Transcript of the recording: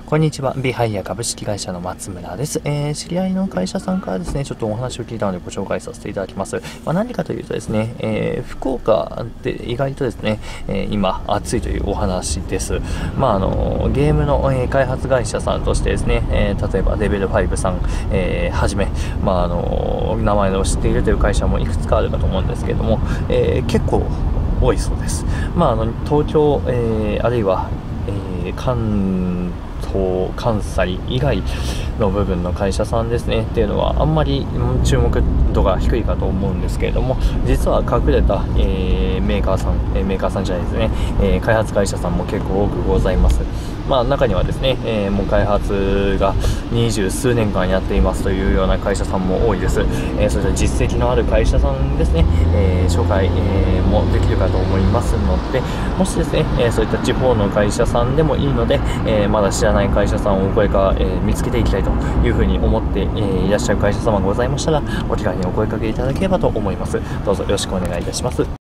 こんにちは。ビハイヤ株式会社の松村です。知り合いの会社さんからですね、ちょっとお話を聞いたのでご紹介させていただきます。何かというとですね、福岡って意外とですね、今暑いというお話です。ゲームの、開発会社さんとしてですね、例えばレベル5さん、はじめ、名前を知っているという会社もいくつかあるかと思うんですけれども、結構多いそうです。東京、あるいは、関西以外の部分の会社さんですねっていうのはあんまり注目度が低いかと思うんですけれども、実は隠れた、メーカーさんじゃないですね、開発会社さんも結構多くございます。中にはですね、もう開発が20数年間やっていますというような会社さんも多いです。そういった実績のある会社さんですね、紹介、もできるかと思いますので、もしですね、そういった地方の会社さんでもいいので、まだ知らない会社さんをこれから、見つけていきたいというふうに思って、いらっしゃる会社様がございましたら、お気軽にお声かけいただければと思います。どうぞよろしくお願いいたします。